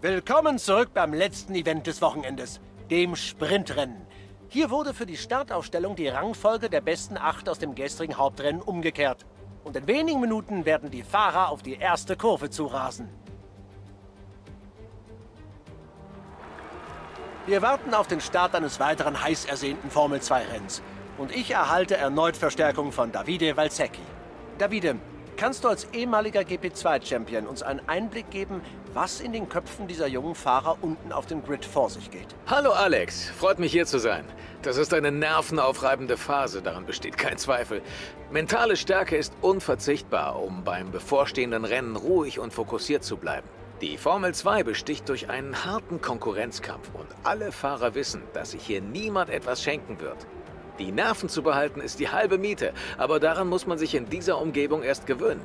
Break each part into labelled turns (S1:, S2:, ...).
S1: Willkommen zurück beim letzten Event des Wochenendes, dem Sprintrennen. Hier wurde für die Startaufstellung die Rangfolge der besten 8 aus dem gestrigen Hauptrennen umgekehrt. Und in wenigen Minuten werden die Fahrer auf die erste Kurve zurasen. Wir warten auf den Start eines weiteren heiß ersehnten Formel-2-Rennens. Und ich erhalte erneut Verstärkung von Davide Valsecchi. Davide, kannst du als ehemaliger GP2-Champion uns einen Einblick geben, was in den Köpfen dieser jungen Fahrer unten auf dem Grid vor sich geht?
S2: Hallo Alex, freut mich hier zu sein. Das ist eine nervenaufreibende Phase, daran besteht kein Zweifel. Mentale Stärke ist unverzichtbar, um beim bevorstehenden Rennen ruhig und fokussiert zu bleiben. Die Formel 2 besticht durch einen harten Konkurrenzkampf und alle Fahrer wissen, dass sich hier niemand etwas schenken wird. Die Nerven zu behalten ist die halbe Miete, aber daran muss man sich in dieser Umgebung erst gewöhnen.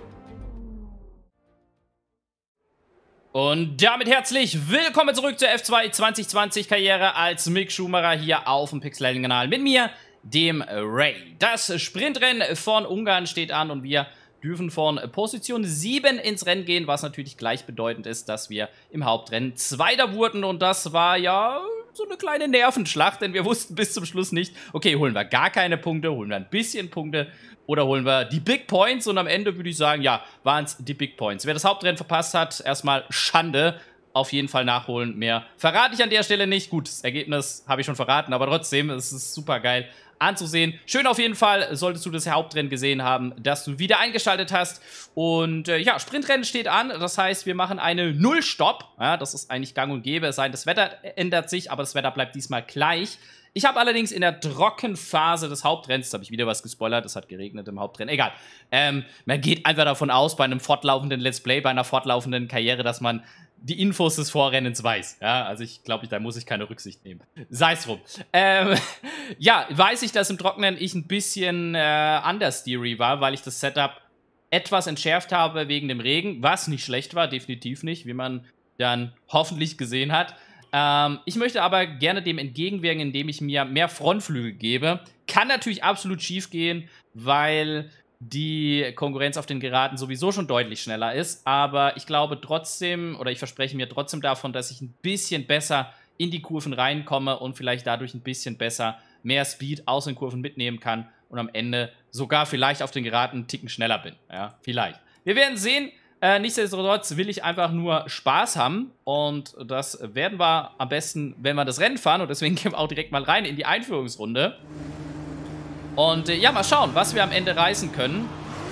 S3: Und damit herzlich willkommen zurück zur F2 2020 Karriere als Mick Schumacher hier auf dem Pixel-Kanal mit mir, dem Ray. Das Sprintrennen von Ungarn steht an und wir dürfen von Position 7 ins Rennen gehen, was natürlich gleichbedeutend ist, dass wir im Hauptrennen Zweiter wurden und das war ja so eine kleine Nervenschlacht, denn wir wussten bis zum Schluss nicht, okay, holen wir gar keine Punkte, holen wir ein bisschen Punkte oder holen wir die Big Points und am Ende würde ich sagen, ja, waren es die Big Points. Wer das Hauptrennen verpasst hat, erstmal Schande, auf jeden Fall nachholen. Mehr verrate ich an der Stelle nicht. Gut, das Ergebnis habe ich schon verraten, aber trotzdem, es ist super geil anzusehen. Schön auf jeden Fall, solltest du das Hauptrennen gesehen haben, dass du wieder eingeschaltet hast. Und ja, Sprintrennen steht an, das heißt, wir machen eine Nullstopp. Ja, das ist eigentlich gang und gäbe, es sei denn, das Wetter ändert sich, aber das Wetter bleibt diesmal gleich. Ich habe allerdings in der Trockenphase des Hauptrenns, da habe ich wieder was gespoilert, es hat geregnet im Hauptrennen, egal. Man geht einfach davon aus, bei einem fortlaufenden Let's Play, bei einer fortlaufenden Karriere, dass man die Infos des Vorrennens weiß. Ja, also ich glaube, da muss ich keine Rücksicht nehmen. Sei es drum. Ja, weiß ich, dass im Trockenen ich ein bisschen understeery war, weil ich das Setup etwas entschärft habe wegen dem Regen, was nicht schlecht war, definitiv nicht, wie man dann hoffentlich gesehen hat. Ich möchte aber gerne dem entgegenwirken, indem ich mir mehr Frontflügel gebe. Kann natürlich absolut schief gehen, weil die Konkurrenz auf den Geraden sowieso schon deutlich schneller ist. Aber ich glaube trotzdem, oder ich verspreche mir trotzdem davon, dass ich ein bisschen besser in die Kurven reinkomme und vielleicht dadurch ein bisschen besser mehr Speed aus den Kurven mitnehmen kann und am Ende sogar vielleicht auf den Geraden einen Ticken schneller bin. Ja, vielleicht. Wir werden sehen. Nichtsdestotrotz will ich einfach nur Spaß haben und das werden wir am besten, wenn wir das Rennen fahren und deswegen gehen wir auch direkt mal rein in die Einführungsrunde. Und ja, mal schauen, was wir am Ende reißen können.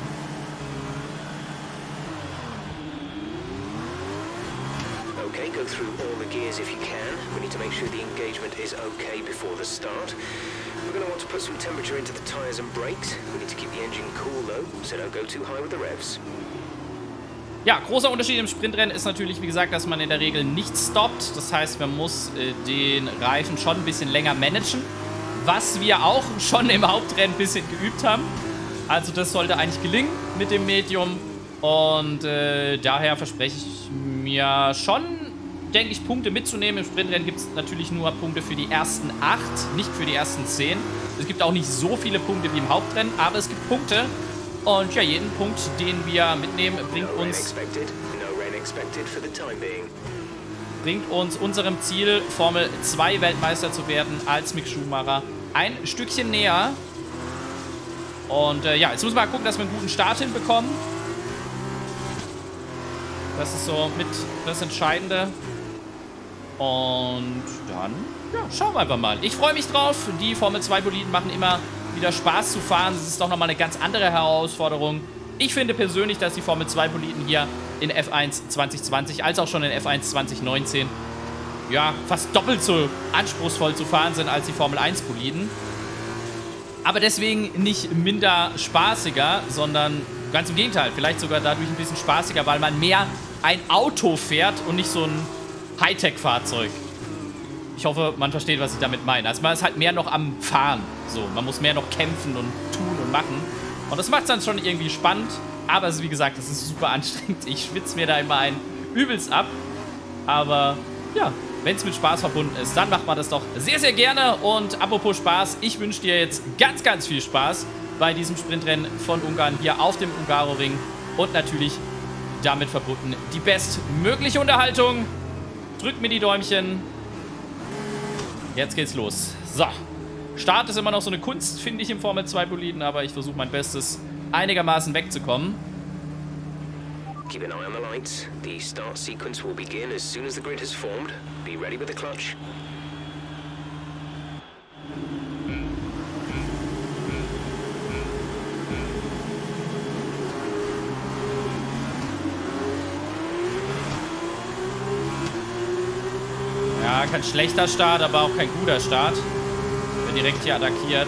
S4: Okay, go through all the gears if you can. We need to make sure the engagement is okay before the start. We're going to want to put some temperature into the tires and brakes. We need to keep the engine cool though, so don't go too high with the revs.
S3: Ja, großer Unterschied im Sprintrennen ist natürlich, wie gesagt, dass man in der Regel nicht stoppt. Das heißt, man muss den Reifen schon ein bisschen länger managen. Was wir auch schon im Hauptrennen ein bisschen geübt haben. Also das sollte eigentlich gelingen mit dem Medium. Und daher verspreche ich mir schon, denke ich, Punkte mitzunehmen. Im Sprintrennen gibt es natürlich nur Punkte für die ersten 8, nicht für die ersten 10. Es gibt auch nicht so viele Punkte wie im Hauptrennen, aber es gibt Punkte. Und ja, jeden Punkt, den wir mitnehmen, bringt uns unserem Ziel, Formel 2 Weltmeister zu werden, als Mick Schumacher ein Stückchen näher. Und ja, jetzt müssen wir mal gucken, dass wir einen guten Start hinbekommen. Das ist so mit das Entscheidende. Und dann, ja, schauen wir einfach mal. Ich freue mich drauf. Die Formel 2 Boliden machen immer wieder Spaß zu fahren. Das ist doch nochmal eine ganz andere Herausforderung. Ich finde persönlich, dass die Formel 2 Boliden hier in F1 2020 als auch schon in F1 2019 ja, fast doppelt so anspruchsvoll zu fahren sind als die Formel 1 Boliden. Aber deswegen nicht minder spaßiger, sondern ganz im Gegenteil, vielleicht sogar dadurch ein bisschen spaßiger, weil man mehr ein Auto fährt und nicht so ein Hightech-Fahrzeug. Ich hoffe, man versteht, was ich damit meine. Also man ist halt mehr noch am Fahren. So, man muss mehr noch kämpfen und tun und machen. Und das macht es dann schon irgendwie spannend. Aber es ist, wie gesagt, es ist super anstrengend. Ich schwitze mir da immer ein übelst ab. Aber ja, wenn es mit Spaß verbunden ist, dann macht man das doch sehr, sehr gerne. Und apropos Spaß, ich wünsche dir jetzt ganz, ganz viel Spaß bei diesem Sprintrennen von Ungarn hier auf dem Hungaroring. Und natürlich damit verbunden die bestmögliche Unterhaltung. Drückt mir die Däumchen. Jetzt geht's los. So. Start ist immer noch so eine Kunst, finde ich, im Formel 2 Boliden, aber ich versuche mein Bestes, einigermaßen wegzukommen.
S4: Keep an eye on the lights. The start sequence will begin as soon as the grid has formed. Be ready with the clutch.
S3: Ja, kein schlechter Start, aber auch kein guter Start. Wird direkt hier attackiert.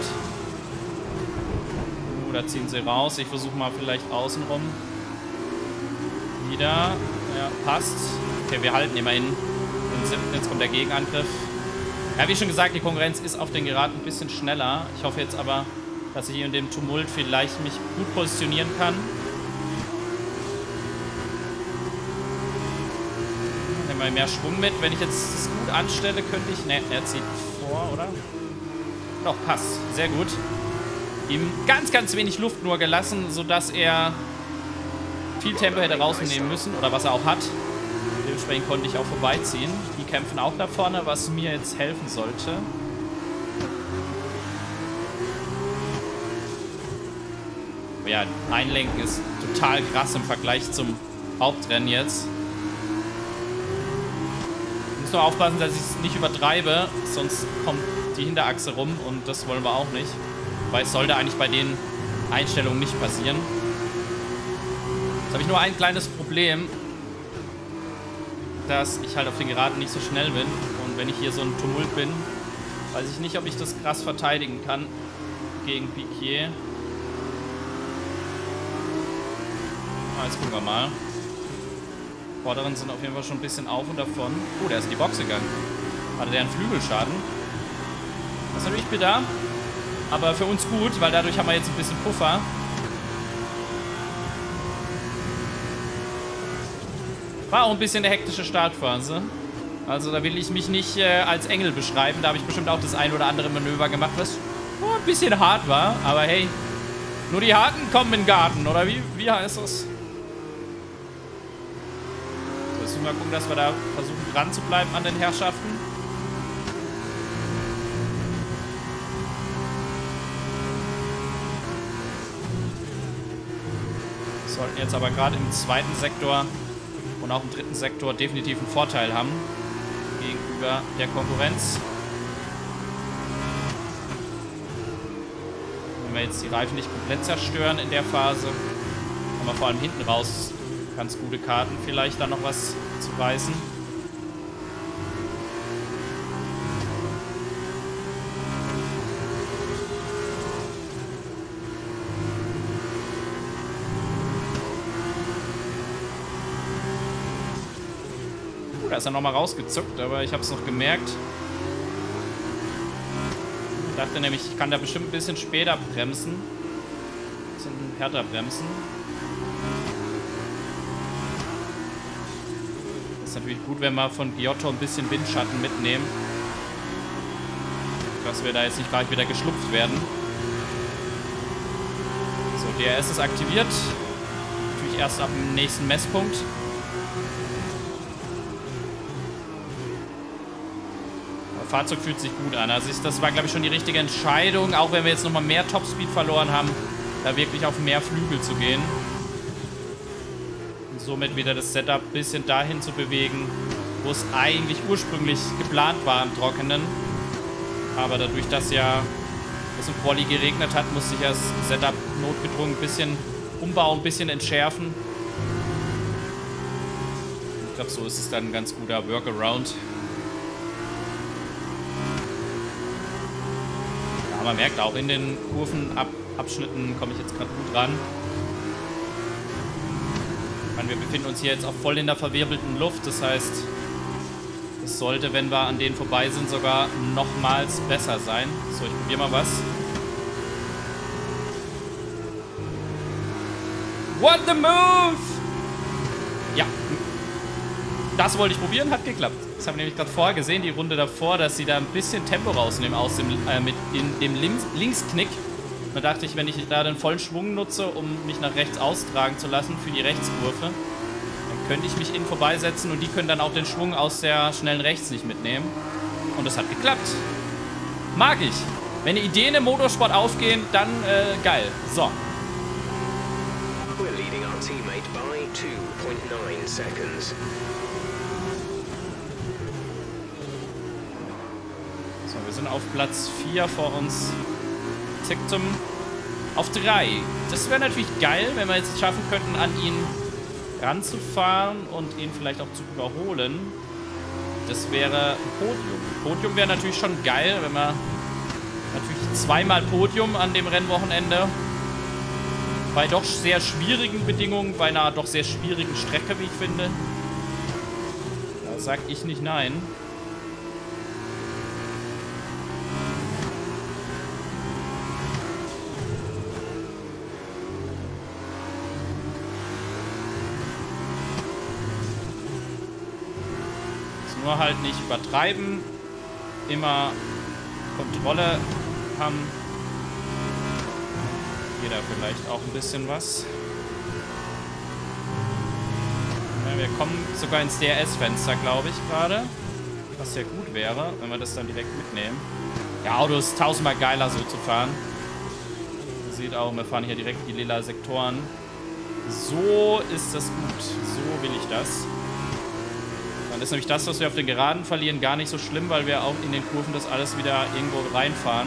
S3: Da ziehen sie raus. Ich versuche mal vielleicht außenrum. Wieder. Ja, passt. Okay, wir halten immerhin den 7. Jetzt kommt der Gegenangriff. Ja, wie schon gesagt, die Konkurrenz ist auf den Geraden ein bisschen schneller. Ich hoffe jetzt aber, dass ich hier in dem Tumult vielleicht mich gut positionieren kann. Nehmen wir mehr Schwung mit. Wenn ich jetzt das gut anstelle, könnte ich... Ne, er zieht vor, oder? Doch, passt. Sehr gut. Ihm ganz, ganz wenig Luft nur gelassen, sodass er viel Tempo hätte rausnehmen müssen. Oder was er auch hat. Dementsprechend konnte ich auch vorbeiziehen. Die kämpfen auch da vorne, was mir jetzt helfen sollte. Ja, Einlenken ist total krass im Vergleich zum Hauptrennen jetzt. Ich muss nur aufpassen, dass ich es nicht übertreibe, sonst kommt die Hinterachse rum und das wollen wir auch nicht. Weil es sollte eigentlich bei den Einstellungen nicht passieren. Jetzt habe ich nur ein kleines Problem, dass ich halt auf den Geraden nicht so schnell bin. Und wenn ich hier so ein Tumult bin, weiß ich nicht, ob ich das krass verteidigen kann gegen Piquet. Jetzt gucken wir mal. Die Vorderen sind auf jeden Fall schon ein bisschen auf und davon. Oh, der ist in die Box gegangen. Hatte der einen Flügelschaden? Das ist natürlich bitter. Aber für uns gut, weil dadurch haben wir jetzt ein bisschen Puffer. War auch ein bisschen eine hektische Startphase. Also da will ich mich nicht als Engel beschreiben. Da habe ich bestimmt auch das ein oder andere Manöver gemacht, was ein bisschen hart war. Aber hey, nur die Harten kommen in den Garten, oder wie heißt das? So, jetzt müssen wir gucken, dass wir da versuchen dran zu bleiben an den Herrschaften. Sollten jetzt aber gerade im zweiten Sektor und auch im dritten Sektor definitiv einen Vorteil haben gegenüber der Konkurrenz. Wenn wir jetzt die Reifen nicht komplett zerstören in der Phase, haben wir vor allem hinten raus ganz gute Karten, vielleicht dann noch was zu reißen. Da ist er nochmal rausgezuckt, aber ich habe es noch gemerkt. Ich dachte nämlich, ich kann da bestimmt ein bisschen später bremsen. Ein bisschen härter bremsen. Das ist natürlich gut, wenn wir von Giotto ein bisschen Windschatten mitnehmen. Dass wir da jetzt nicht gleich wieder geschlupft werden. So, DRS ist aktiviert. Natürlich erst ab dem nächsten Messpunkt. Fahrzeug fühlt sich gut an. Also das war, glaube ich, schon die richtige Entscheidung, auch wenn wir jetzt nochmal mehr Topspeed verloren haben, da wirklich auf mehr Flügel zu gehen. Und somit wieder das Setup ein bisschen dahin zu bewegen, wo es eigentlich ursprünglich geplant war im Trockenen. Aber dadurch, dass ja es im Quali geregnet hat, musste ich das Setup notgedrungen ein bisschen umbauen, ein bisschen entschärfen. Ich glaube, so ist es dann ein ganz guter Workaround. Man merkt auch, in den Kurvenabschnitten komme ich jetzt gerade gut ran. Ich meine, wir befinden uns hier jetzt auch voll in der verwirbelten Luft. Das heißt, es sollte, wenn wir an denen vorbei sind, sogar nochmals besser sein. So, ich probiere mal was. What the move? Ja. Das wollte ich probieren, hat geklappt. Das haben wir nämlich gerade vorher gesehen, die Runde davor, dass sie da ein bisschen Tempo rausnehmen aus dem, mit dem Linksknick. Da dachte ich, wenn ich da den vollen Schwung nutze, um mich nach rechts austragen zu lassen für die Rechtskurve, dann könnte ich mich innen vorbeisetzen und die können dann auch den Schwung aus der schnellen Rechts nicht mitnehmen. Und das hat geklappt. Mag ich. Wenn Ideen im Motorsport aufgehen, dann geil. So.
S4: We're leading our teammate by 2.9 seconds.
S3: So, wir sind auf Platz 4 vor uns. Tictum auf 3. Das wäre natürlich geil, wenn wir jetzt schaffen könnten, an ihn ranzufahren und ihn vielleicht auch zu überholen. Das wäre ein Podium. Podium wäre natürlich schon geil, wenn wir natürlich zweimal Podium an dem Rennwochenende. Bei doch sehr schwierigen Bedingungen, bei einer doch sehr schwierigen Strecke, wie ich finde. Da sag ich nicht nein. Nur halt nicht übertreiben. Immer Kontrolle haben. Geht da vielleicht auch ein bisschen was. Ja, wir kommen sogar ins DRS-Fenster, glaube ich, gerade. Was ja gut wäre, wenn wir das dann direkt mitnehmen. Ja, Auto ist tausendmal geiler, so zu fahren. Ihr seht auch, wir fahren hier direkt die lila Sektoren. So ist das gut. So will ich das. Dann ist nämlich das, was wir auf den Geraden verlieren, gar nicht so schlimm, weil wir auch in den Kurven das alles wieder irgendwo reinfahren.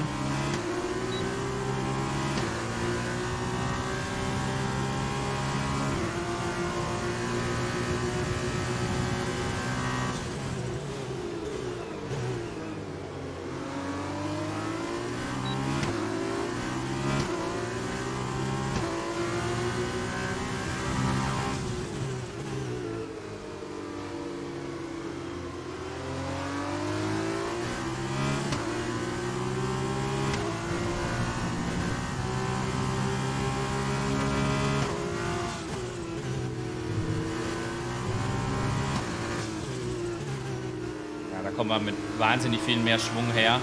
S3: Kommen wir mit wahnsinnig viel mehr Schwung her.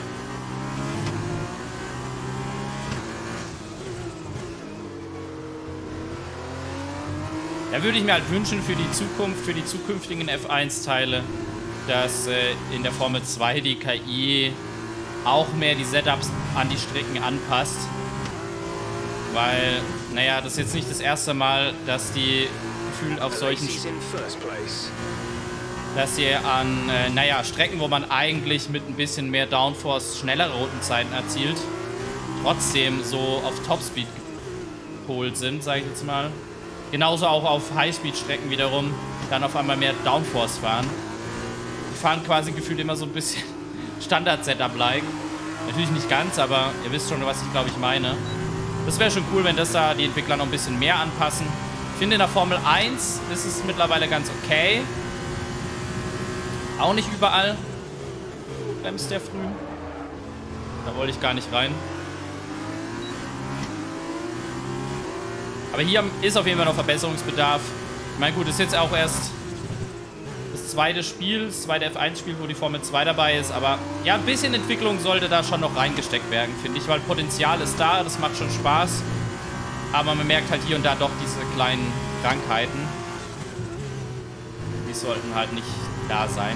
S3: Da würde ich mir halt wünschen für die Zukunft, für die zukünftigen F1-Teile, dass in der Formel 2 die KI auch mehr die Setups an die Strecken anpasst. Weil, naja, das ist jetzt nicht das erste Mal, dass die gefühlt auf solchen... dass ihr an, naja, Strecken, wo man eigentlich mit ein bisschen mehr Downforce schnellere Rundenzeiten erzielt, trotzdem so auf Topspeed gepolt sind, sage ich jetzt mal. Genauso auch auf Highspeed-Strecken wiederum dann auf einmal mehr Downforce fahren. Die fahren quasi gefühlt immer so ein bisschen Standard-Setup-like. Natürlich nicht ganz, aber ihr wisst schon, was ich glaube ich meine. Das wäre schon cool, wenn das da die Entwickler noch ein bisschen mehr anpassen. Ich finde, in der Formel 1 ist es mittlerweile ganz okay. Auch nicht überall. Bremst der früh. Da wollte ich gar nicht rein. Aber hier ist auf jeden Fall noch Verbesserungsbedarf. Ich meine, gut, das ist jetzt auch erst das zweite Spiel, das zweite F1-Spiel, wo die Formel 2 dabei ist. Aber ja, ein bisschen Entwicklung sollte da schon noch reingesteckt werden, finde ich. Weil Potenzial ist da, das macht schon Spaß. Aber man merkt halt hier und da doch diese kleinen Krankheiten. Die sollten halt nicht da sein.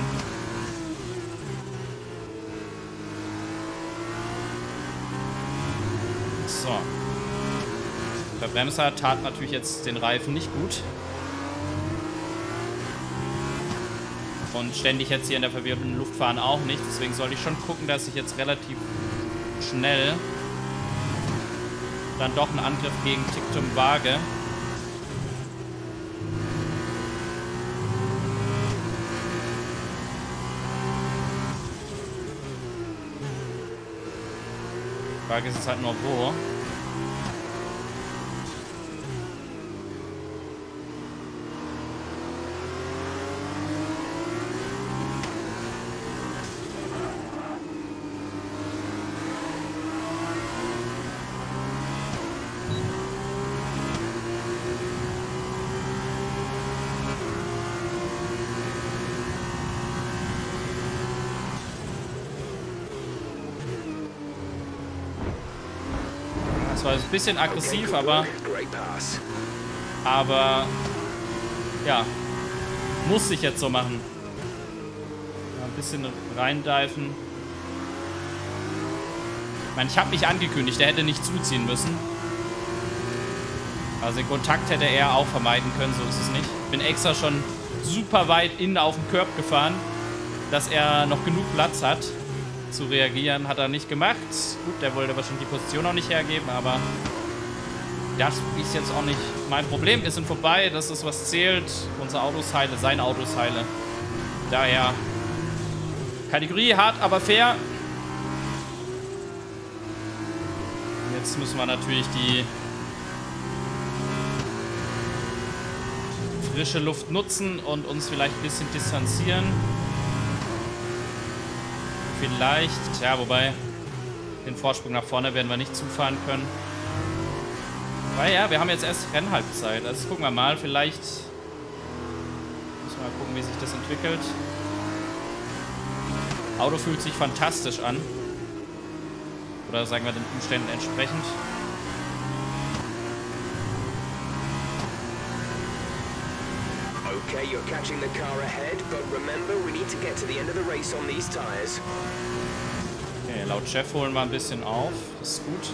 S3: So. Der Bremser tat natürlich jetzt den Reifen nicht gut. Und ständig jetzt hier in der verwirbelten Luft fahren auch nicht. Deswegen sollte ich schon gucken, dass ich jetzt relativ schnell dann doch einen Angriff gegen Tictum wage. Die Frage ist jetzt halt nur wo. Das war ein bisschen aggressiv, aber ja, Muss ich jetzt so machen. Ja, ein bisschen reindiven. Ich meine, ich habe mich angekündigt, er hätte nicht zuziehen müssen. Also den Kontakt hätte er auch vermeiden können, so ist es nicht. Ich bin extra schon super weit innen auf den Curb gefahren, dass er noch genug Platz hat zu reagieren. Hat er nicht gemacht. Gut, der wollte wahrscheinlich die Position auch nicht hergeben, aber das ist jetzt auch nicht mein Problem. Wir sind vorbei, das ist, was zählt. Unser Auto ist heile, sein Auto ist heile. Daher Kategorie hart, aber fair. Jetzt müssen wir natürlich die frische Luft nutzen und uns vielleicht ein bisschen distanzieren. Vielleicht, ja, wobei den Vorsprung nach vorne werden wir nicht zufahren können. Weil ja, wir haben jetzt erst Rennhalbzeit. Also gucken wir mal, vielleicht müssen wir mal gucken, wie sich das entwickelt. Auto fühlt sich fantastisch an. Oder sagen wir den Umständen entsprechend.
S4: Okay, you're catching the car ahead, but remember, we need to get to the end of the race on these tires.
S3: Okay, laut Chef holen wir ein bisschen auf. Das ist gut.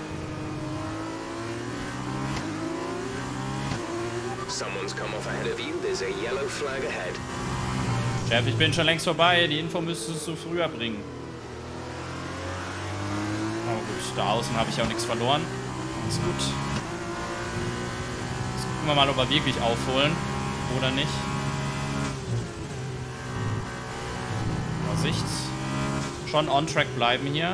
S4: Someone's come off ahead of you. There's a yellow flag ahead.
S3: Chef, ich bin schon längst vorbei. Die Info müsstest du früher bringen. Oh gut, da außen habe ich auch nichts verloren. Ist gut. Jetzt gucken wir mal, ob wir wirklich aufholen oder nicht. Vorsicht. Schon on track bleiben hier.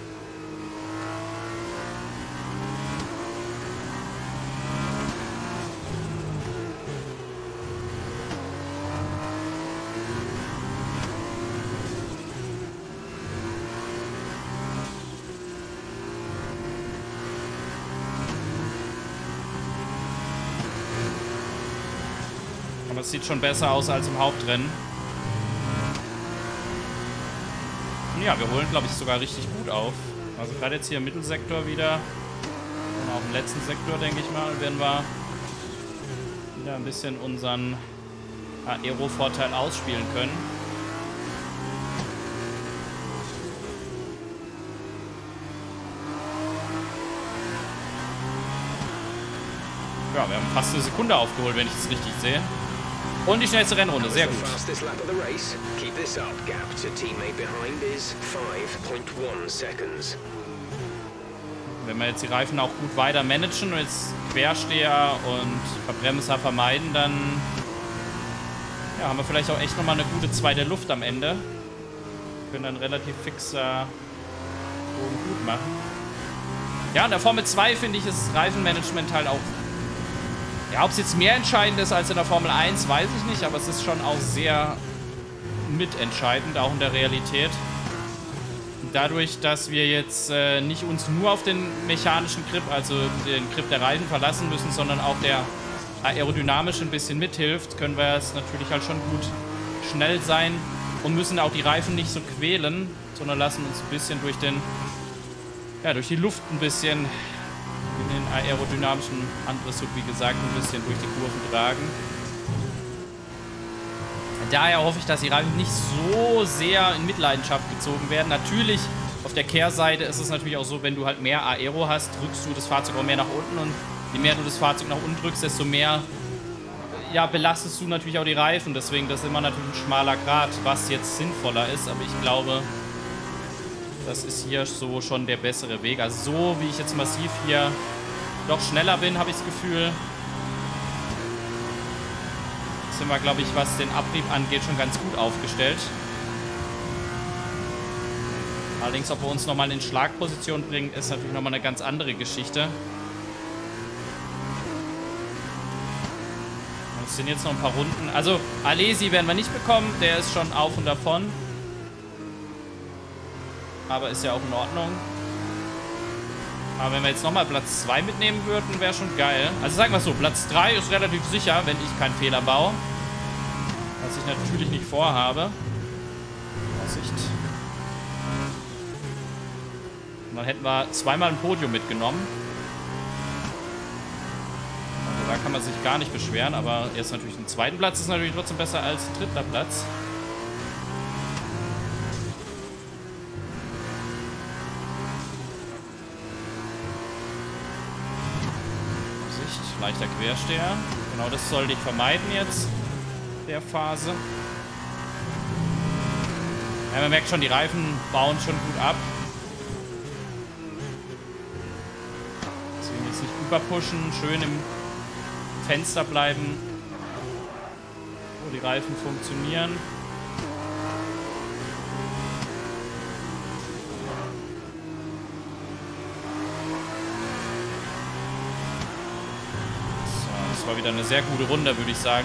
S3: Aber es sieht schon besser aus als im Hauptrennen. Und ja, wir holen, glaube ich, sogar richtig gut auf. Also gerade jetzt hier im Mittelsektor wieder und auch im letzten Sektor, denke ich mal, werden wir wieder ein bisschen unseren Aero-Vorteil ausspielen können. Ja, wir haben fast eine Sekunde aufgeholt, wenn ich es richtig sehe. Und die schnellste Rennrunde, sehr gut. Wenn wir jetzt die Reifen auch gut weiter managen und jetzt Quersteher und Verbremser vermeiden, dann ja, haben wir vielleicht auch echt nochmal eine gute zweite Luft am Ende. Wir können dann relativ fix Bogen gut machen. Ja, in der Formel 2 finde ich, ist Reifenmanagement halt auch. Ja, ob es jetzt mehr entscheidend ist als in der Formel 1, weiß ich nicht, aber es ist schon auch sehr mitentscheidend, auch in der Realität. Dadurch, dass wir jetzt nicht uns nur auf den mechanischen Grip, also den Grip der Reifen verlassen müssen, sondern auch der aerodynamisch ein bisschen mithilft, können wir es natürlich halt schon gut schnell sein und müssen auch die Reifen nicht so quälen, sondern lassen uns ein bisschen durch die Luft ein bisschen in den aerodynamischen Antriebszug, wie gesagt, ein bisschen durch die Kurven tragen. Daher hoffe ich, dass die Reifen nicht so sehr in Mitleidenschaft gezogen werden. Natürlich, auf der Kehrseite ist es natürlich auch so, wenn du halt mehr Aero hast, drückst du das Fahrzeug auch mehr nach unten und je mehr du das Fahrzeug nach unten drückst, desto mehr belastest du natürlich auch die Reifen. Deswegen, das ist immer natürlich ein schmaler Grat, was jetzt sinnvoller ist, aber ich glaube, das ist hier so schon der bessere Weg. Also so, wie ich jetzt massiv hier doch schneller bin, habe ich das Gefühl, sind wir, glaube ich, was den Abrieb angeht, schon ganz gut aufgestellt. Allerdings, ob wir uns nochmal in Schlagposition bringen, ist natürlich nochmal eine ganz andere Geschichte. Es sind jetzt noch ein paar Runden. Also, Alesi werden wir nicht bekommen. Der ist schon auf und davon. Aber ist ja auch in Ordnung. Aber wenn wir jetzt nochmal Platz 2 mitnehmen würden, wäre schon geil. Also sagen wir es so, Platz 3 ist relativ sicher, wenn ich keinen Fehler baue. Was ich natürlich nicht vorhabe. Vorsicht. Und dann hätten wir zweimal ein Podium mitgenommen. Also Da kann man sich gar nicht beschweren, aber jetzt natürlich ein zweiten Platz ist natürlich trotzdem besser als ein dritter Platz. Vorsicht, leichter Quersteher. Genau das sollte ich vermeiden jetzt, der Phase. Ja, man merkt schon, die Reifen bauen schon gut ab. Deswegen jetzt nicht überpushen, schön im Fenster bleiben, wo die Reifen funktionieren. So, das war wieder eine sehr gute Runde, würde ich sagen.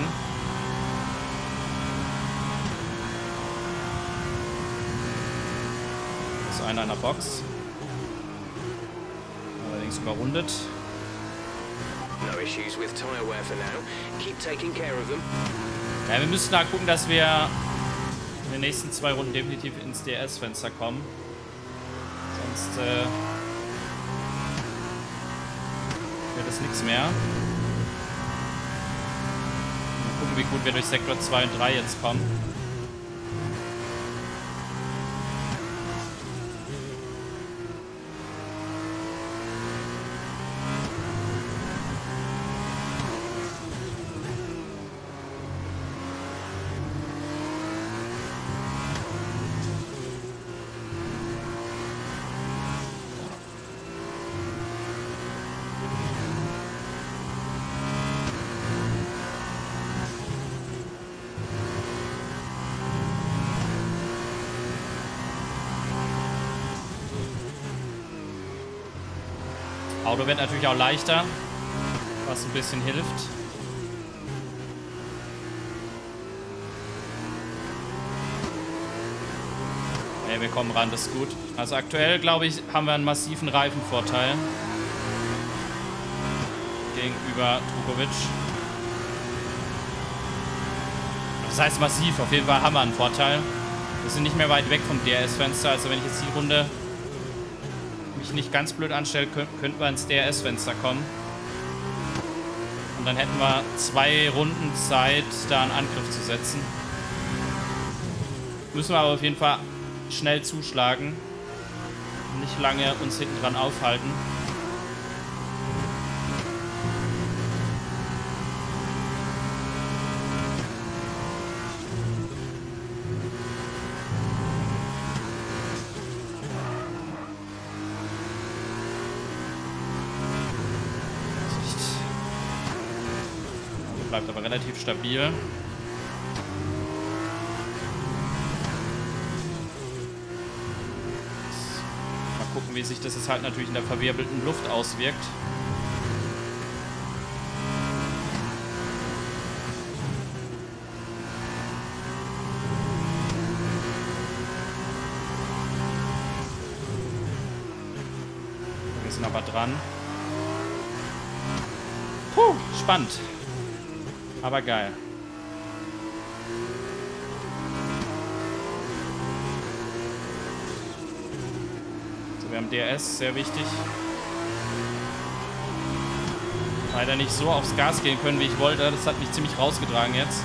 S3: Das ist einer in der Box. Allerdings überrundet.
S4: No issues with tire wear for now. Keep taking care of them.
S3: Ja, wir müssen da gucken, dass wir in den nächsten 2 Runden definitiv ins DRS-Fenster kommen. Sonst wäre das nichts mehr. Mal gucken, wie gut wir durch Sektor 2 und 3 jetzt kommen. Auto wird natürlich auch leichter, was ein bisschen hilft. Ja, wir kommen ran, das ist gut. Also aktuell, glaube ich, haben wir einen massiven Reifenvorteil gegenüber Drukovic. Das heißt massiv, auf jeden Fall haben wir einen Vorteil. Wir sind nicht mehr weit weg vom DRS-Fenster, also wenn ich jetzt die Runde nicht ganz blöd anstelle, könnten wir ins DRS-Fenster kommen. Und dann hätten wir 2 Runden Zeit, da einen Angriff zu setzen. Müssen wir aber auf jeden Fall schnell zuschlagen. Und nicht lange uns hinten dran aufhalten. Bleibt aber relativ stabil. Mal gucken, wie sich das jetzt halt natürlich in der verwirbelten Luft auswirkt. Wir sind aber dran. Puh, spannend. Aber geil. So, wir haben DRS, sehr wichtig. Leider nicht so aufs Gas gehen können, wie ich wollte. Das hat mich ziemlich rausgetragen jetzt.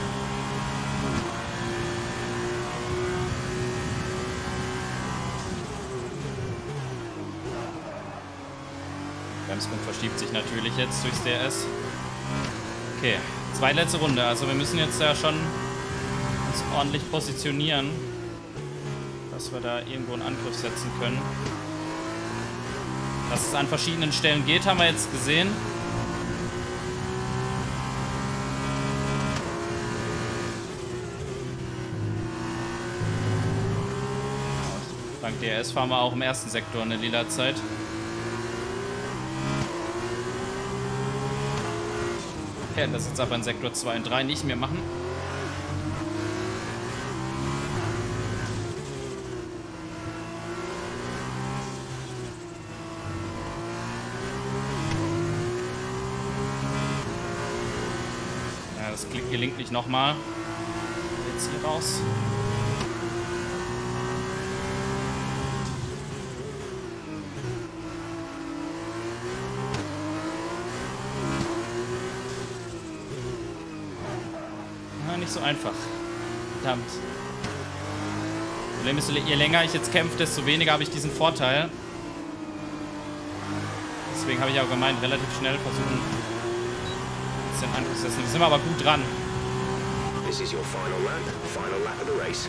S3: Bremspunkt verschiebt sich natürlich jetzt durchs DRS. Okay. 2 letzte Runde, also wir müssen jetzt ja schon uns ordentlich positionieren, dass wir da irgendwo einen Angriff setzen können. Dass es an verschiedenen Stellen geht, haben wir jetzt gesehen. Dank DRS fahren wir auch im ersten Sektor eine lila Zeit. Wir werden das jetzt aber in Sektor 2 und 3 nicht mehr machen. Ja, das gelingt nicht nochmal. Jetzt hier raus. nicht so einfach. Verdammt. Problem ist, je länger ich jetzt kämpfe, desto weniger habe ich diesen Vorteil. Deswegen habe ich auch gemeint, relativ schnell versuchen, ein bisschen anzusetzen. Da sind wir aber gut dran.
S4: This is your final lap of the race.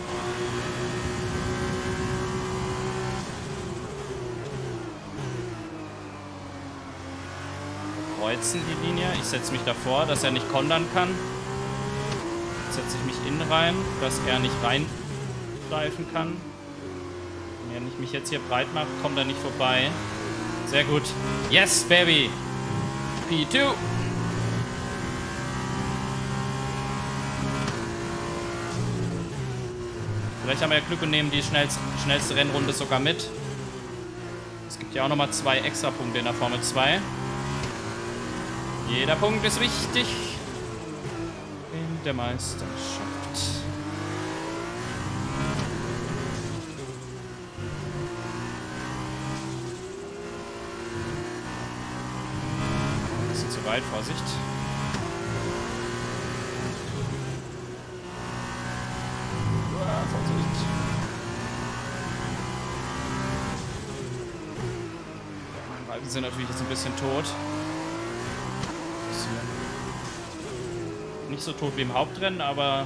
S3: Kreuzen die Linie. Ich setze mich davor, dass er nicht kontern kann. Jetzt setze ich mich innen rein, dass er nicht reingreifen kann. Wenn ich mich jetzt hier breit mache, kommt er nicht vorbei. Sehr gut. Yes, baby. P2. Vielleicht haben wir ja Glück und nehmen die schnellste Rennrunde sogar mit. Es gibt ja auch nochmal 2 Extrapunkte in der Formel 2. Jeder Punkt ist wichtig in der Meisterschaft. Ein bisschen zu weit, Vorsicht. Vorsicht. Meine Reifen sind natürlich jetzt ein bisschen tot. Nicht so tot wie im Hauptrennen, aber ja.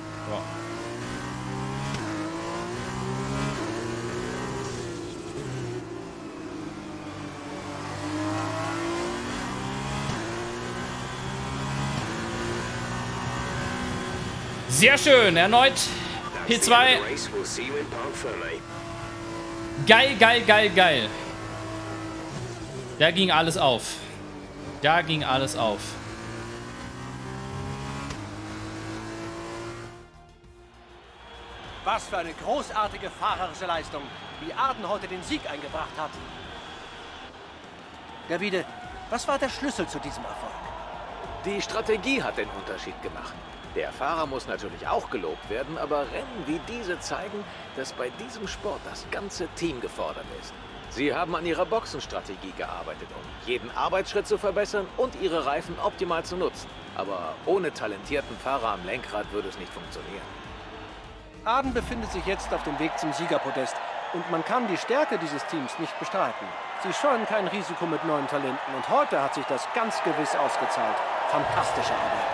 S3: Sehr schön, erneut P2. Geil, geil, geil, geil. Da ging alles auf. Da ging alles auf.
S1: Was für eine großartige fahrerische Leistung, wie Arden heute den Sieg eingebracht hat. Davide, was war der Schlüssel zu diesem Erfolg?
S2: Die Strategie hat den Unterschied gemacht. Der Fahrer muss natürlich auch gelobt werden, aber Rennen wie diese zeigen, dass bei diesem Sport das ganze Team gefordert ist. Sie haben an ihrer Boxenstrategie gearbeitet, um jeden Arbeitsschritt zu verbessern und ihre Reifen optimal zu nutzen. Aber ohne talentierten Fahrer am Lenkrad würde es nicht funktionieren.
S1: Arden befindet sich jetzt auf dem Weg zum Siegerpodest und man kann die Stärke dieses Teams nicht bestreiten. Sie scheuen kein Risiko mit neuen Talenten und heute hat sich das ganz gewiss ausgezahlt. Fantastische Arbeit.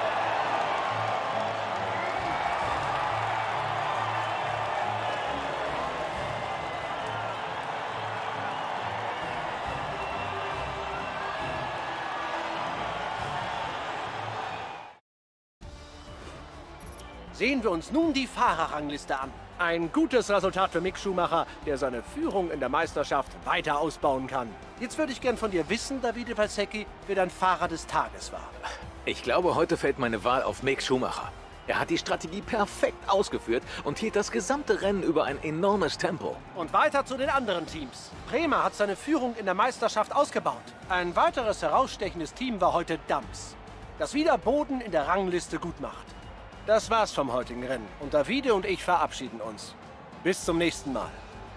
S1: Sehen wir uns nun die Fahrerrangliste an. Ein gutes Resultat für Mick Schumacher, der seine Führung in der Meisterschaft weiter ausbauen kann. Jetzt würde ich gern von dir wissen, Davide Valsecchi, wer dein Fahrer des Tages war.
S2: Ich glaube, heute fällt meine Wahl auf Mick Schumacher. Er hat die Strategie perfekt ausgeführt und hielt das gesamte Rennen über ein enormes Tempo.
S1: Und weiter zu den anderen Teams. Prema hat seine Führung in der Meisterschaft ausgebaut. Ein weiteres herausstechendes Team war heute Dams, das wieder Boden in der Rangliste gut macht. Das war's vom heutigen Rennen und Davide und ich verabschieden uns. Bis zum nächsten Mal.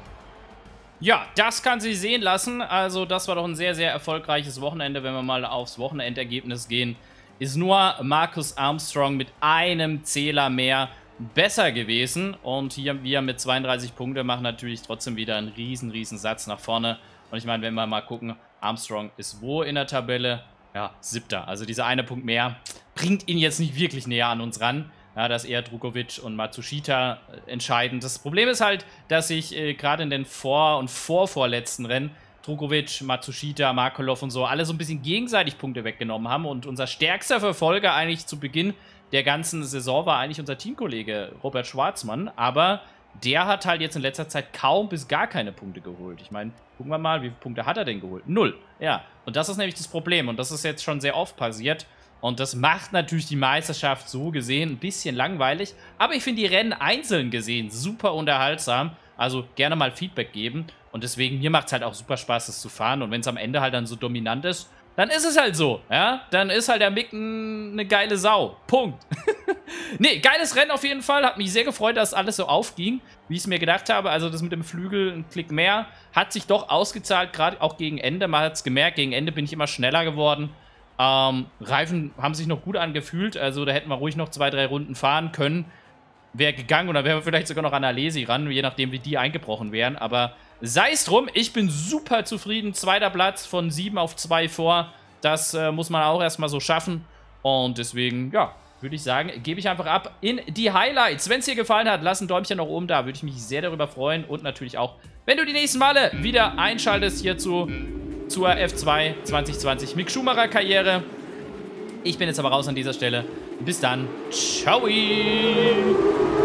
S3: Ja, das kann sich sehen lassen. Also das war doch ein sehr, sehr erfolgreiches Wochenende. Wenn wir mal aufs Wochenendergebnis gehen, ist nur Marcus Armstrong mit einem Zähler mehr besser gewesen. Und hier wir mit 32 Punkten machen natürlich trotzdem wieder einen riesen Satz nach vorne. Und ich meine, wenn wir mal gucken, Armstrong ist wo in der Tabelle? Ja, 7. Also dieser eine Punkt mehr bringt ihn jetzt nicht wirklich näher an uns ran. Ja, da ist eher Drukovic und Matsushita entscheidend. Das Problem ist halt, dass sich gerade in den vor- und vorvorletzten Rennen Drukovic, Matsushita, Markelov und so alle so ein bisschen gegenseitig Punkte weggenommen haben. Und unser stärkster Verfolger eigentlich zu Beginn der ganzen Saison war eigentlich unser Teamkollege Robert Schwarzmann. Aber der hat halt jetzt in letzter Zeit kaum bis gar keine Punkte geholt. Ich meine, gucken wir mal, wie viele Punkte hat er denn geholt? 0. Ja, und das ist nämlich das Problem. Und das ist jetzt schon sehr oft passiert. Und das macht natürlich die Meisterschaft so gesehen ein bisschen langweilig. Aber ich finde die Rennen einzeln gesehen super unterhaltsam. Also gerne mal Feedback geben. Und deswegen, mir macht es halt auch super Spaß, das zu fahren. Und wenn es am Ende halt dann so dominant ist, dann ist es halt so. Ja, dann ist halt der Mick eine geile Sau. Punkt. Nee, geiles Rennen auf jeden Fall. Hat mich sehr gefreut, dass alles so aufging, wie ich es mir gedacht habe. Also das mit dem Flügel, ein Klick mehr, hat sich doch ausgezahlt, gerade auch gegen Ende. Man hat es gemerkt, gegen Ende bin ich immer schneller geworden. Reifen haben sich noch gut angefühlt, also da hätten wir ruhig noch 2, 3 Runden fahren können. Wäre gegangen und dann wären wir vielleicht sogar noch an Alesi ran, je nachdem, wie die eingebrochen wären. Aber sei es drum, ich bin super zufrieden. 2. Platz von 7 auf 2 vor. Das muss man auch erstmal so schaffen. Und deswegen, ja, würde ich sagen, gebe ich einfach ab in die Highlights. Wenn es dir gefallen hat, lass ein Däumchen nach oben da. Würde ich mich sehr darüber freuen. Und natürlich auch, wenn du die nächsten Male wieder einschaltest hierzu zur F2 2020 Mick Schumacher Karriere. Ich bin jetzt aber raus an dieser Stelle. Bis dann. Ciao.